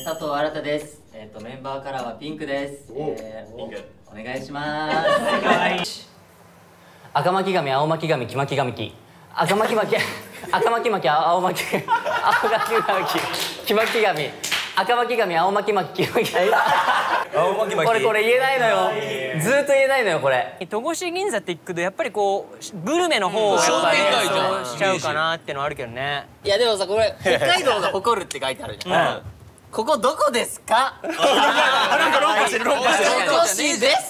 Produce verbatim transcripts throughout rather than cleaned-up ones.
佐藤新です。えっとメンバーカラーはピンクです。えー、ピンクお願いします。赤巻紙、青巻紙、黄巻紙、赤巻巻、赤巻巻、青巻、青巻巻、黄巻紙、赤巻紙、青巻巻、黄巻紙。青巻巻。これこれ言えないのよ。ずっと言えないのよこれ。 戸越銀座って行くとやっぱりこうグルメの方をやっぱりしちゃうかなってのはあるけどね。 いやでもさ、これ北海道が誇るって書いてあるじゃん。ここどこですか？なんか論破してる論破してる。戸越です。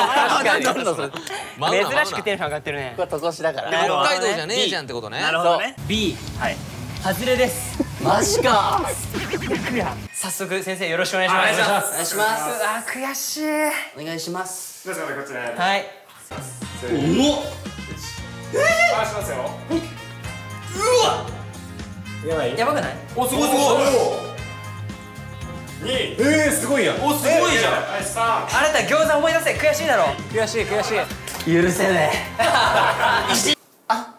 珍しくテンション上がってるね。 これ戸越だから。 北海道じゃねえじゃんってことね。 なるほどね。B。はい。外れです。 マジか。 早速先生よろしくお願いします。 お願いします。 あ、悔しい。 お願いします。 どうぞこちら。 はい。 おお。 回しますよ。 うわ。 やばい。 やばくない？ お、すごいすごい。に。ええ、すごいやん。お、すごいじゃん。はい、さん。 あなた餃子思い出せ。悔しいだろ。悔しい悔しい。 許せねえ。 あ。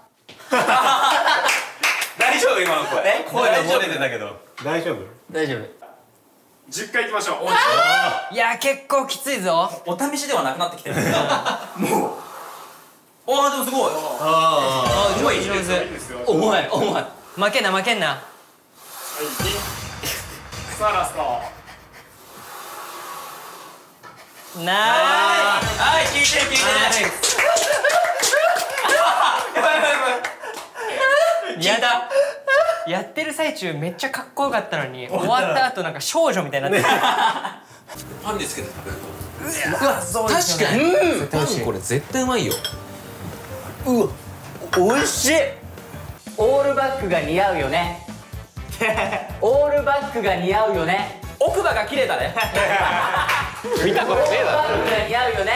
大丈夫今の声。え、声が漏れてたけど。 大丈夫？ 大丈夫。 十回行きましょう。 いや結構きついぞ。 お試しではなくなってきてる。もう。おーでもすごい。ああ、上手上手。 重い重い。 負けんな負けんな。 はい。さあラスト。 ナイス。はい、聞いてる聞いてる。やだ。やってる最中めっちゃかっこよかったのに終わった後なんか少女みたいになってる。 パンにつけて食べると。うわ、確かに。パンこれ絶対うまいよ。 うわ、美味しい。オールバックが似合うよね。オールバックが似合うよね。 奥歯が綺麗だね。見たことねえだろ。 オールバックが似合うよね。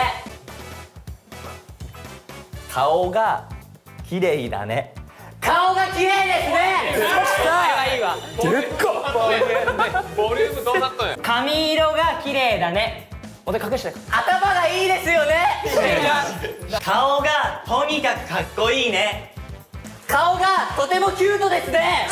顔が綺麗だね。 顔が綺麗ですね。 いいわ。 でっか。ボリュームどうなったんや。 髪色が綺麗だね。おで隠して。 頭がいいですよね。 顔がとにかくかっこいいね。 顔がとてもキュートですね。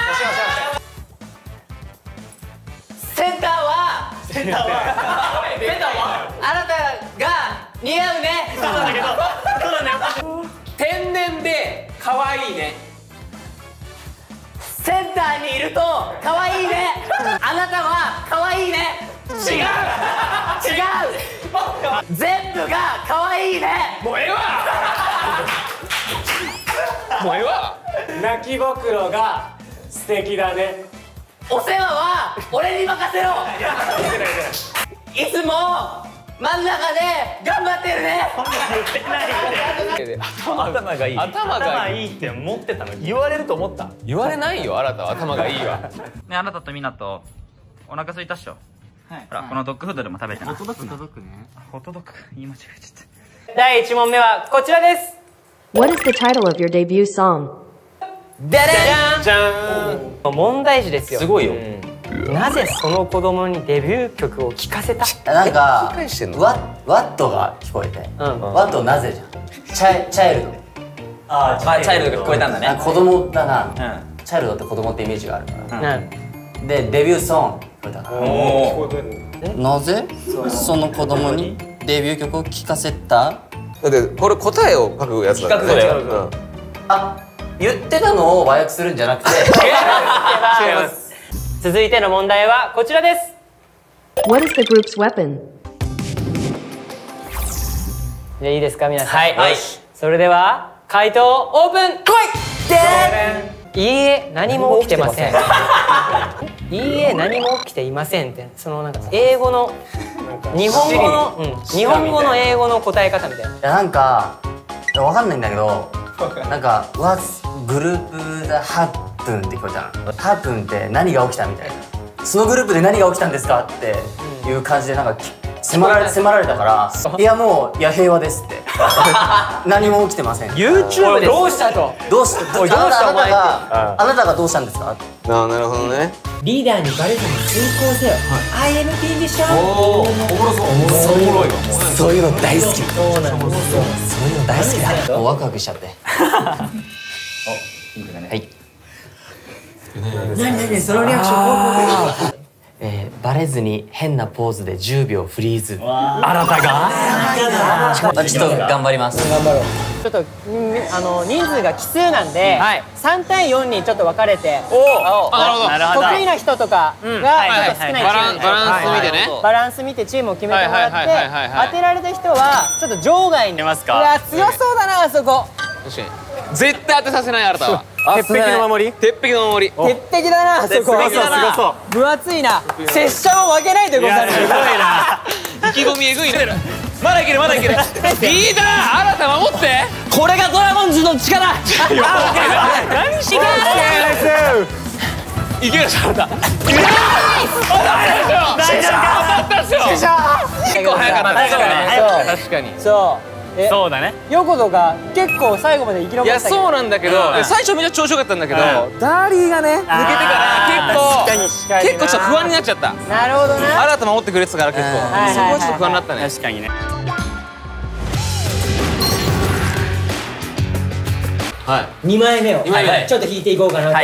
センターはセンターはセンターはあなたが似合うね。そうなんだけど、そうなんだよ。 天然で可愛いね。 センターにいると可愛いね。あなたは可愛いね。違う違う。全部が可愛いね。 もうええわ。もうええわ。 泣きぼくろが素敵だね。 お世話は俺に任せろ。いつも真ん中で頑張ってるね。 頭がいい。頭がいいって思ってたのに言われると思った。言われないよ、あなたは頭がいいわ。 ね、あなたとみなとお腹空いたっしょ。はい。ほら、このドッグフードでも食べてな。 ホットドッグ、ホットドッグね。 ホットドッグ言い間違えちゃった。 だいいち問目はこちらです。 What is the title of your debut song? でじゃん。問題児ですよ。 すごいよ。 なぜその子供にデビュー曲を聴かせた？ なんか返してんのワワットが聞こえて、 うん、 ワットなぜじゃん。チャイチャイルド。 ああ、チャイルドが聞こえたんだね。 子供だな。 うん。 チャイルドって子供ってイメージがあるから。 うん。 でデビューソング聞こえたから。 おお。 なぜその子供にデビュー曲を聴かせた？ だってこれ答えを書くやつだだよ。あ、言ってたのを和訳するんじゃなくて。違います。 続いての問題はこちらです。 What is the group's weapon? じゃあいいですか皆さん。 はい、はい、 それでは回答オープン。来い。いいえ、何も起きてません。いいえ、何も起きていませんって、そのなんか英語の日本語の、うん、日本語の英語の答え方みたいな。 いやなんかわかんないんだけど、なんか「What's グループ that happen」って聞こえたの。ハプンって何が起きたみたいな。そのグループで何が起きたんですかっていう感じでなんか迫られ迫られたから「いやもういや平和です」って何も起きてません。 YouTube でどうしたと。 どうしたどうしたあなたあなたがあなたがどうしたんですか。 ああ、なるほどね。 リーダーにバレずに遂行せよ。 アイエムピー ミッション。 おお、おもろそう。 そういうのそういうの大好き。 そうなんですよ。 そういうの大好きだ。もうワクワクしちゃって。 ピンクだね。 はい。 何何そのリアクション。 えバレずに変なポーズでじゅうびょうフリーズ。 新たがちょっと頑張ります。 頑張ろう。ちょっとあの人数が奇数なんで、さん対よんにちょっと分かれて、 なるほど。 得意な人とかがちょっと少ないチーム、 バランス見てね。 バランス見てチームを決めてもらって、当てられた人はちょっと場外に。うわ強そうだなあそこ。 確かに。絶対当てさせない新たは。 鉄壁の守り。 鉄壁の守り。 鉄壁だなあそこ。分厚いな。拙者も負けないでござる。すごいな。 意気込みえぐいね。まだいけるまだいける。リーダー新た守って。 これがドラゴンズの力。 何してんの。いける新た。結構早かった。確かに。 そう。 そうだね。 横田が結構最後まで生き残った。 いやそうなんだけど、最初めっちゃ調子よかったんだけど、ダーリーがね抜けてから結構結構ちょっと不安になっちゃった。 なるほどな。 新た守ってくれてたから結構そこはちょっと不安になったね。 確かにね。 はい。 にまいめをちょっと引いていこうかなと。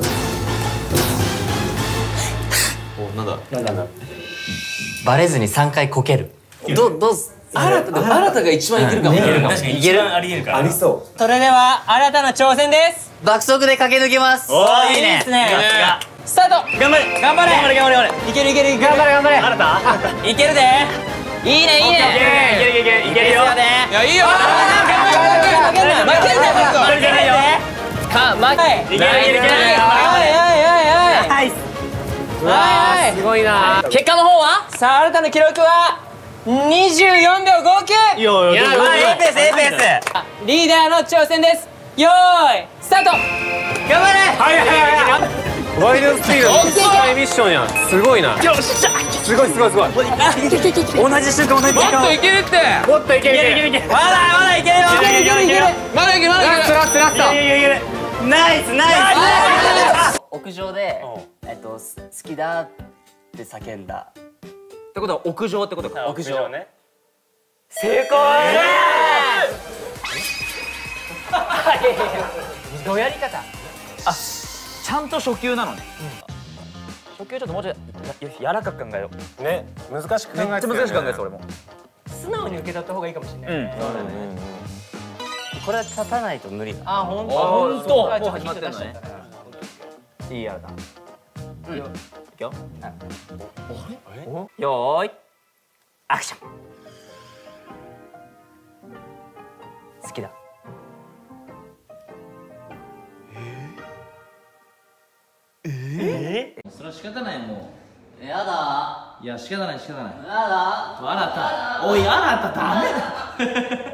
おなんだなんだ。 バレずにさんかいこける。どどう新たでも新たが一番いけるかも。 確かに一番ありえるから。ありそう。 それでは新たな挑戦です。 爆速で駆け抜けます。 おーいいね。 いいですね。スタート。 頑張れ頑張れ頑張れ頑張れ頑張れ。 いけるいけるいける。頑張れ頑張れ。 新たいけるで。いいねいいね。 いけるいけるいけるいけるよ。 いやいいよ。 負けんな負けんな負けんな。 それじゃないよ。 か負け。 いけるいけるいける。 はいはいはいはい。 ナイス。 はい。 すごいな。 結果の方はさあ新たな記録はにじゅうよんびょうごきゅう。 いやいやええペースええペース。リーダーの挑戦です。よーいスタート。頑張れ。 はいはいはい。 ワイルドスピードのスパイミッションやん。すごいな。 よっしゃ。 すごいすごいすごい。 同じ瞬間同じもっ瞬間。 といけるって。 もっといけるいけるいけるいける。 まだまだいけるよ。 いけるいけるいける。 まだいけるまだいける。ラストラストラスト。 いけるいけるいける。ナイスナイス。 屋上でえっと好きだって叫んだ。 ってことは屋上ってことか。 屋上ね。 成功。どうやり方。 あ、ちゃんと初級なのね。初級ちょっともうちょい柔らかく考えよう。 ね、難しく考えて。 めっちゃ難しく考えて俺も。 素直に受け取った方がいいかもしれない。 うん。 これは立たないと無理。 あ、本当。 本当。もうもう始まってんのね。いいやだ。うん。いくよ。よーい。アクション。好きだ。 ええ？それは仕方ないもう。 やだ。 いや仕方ない仕方ない。 やだ。 あなた。おいあなたダメだ。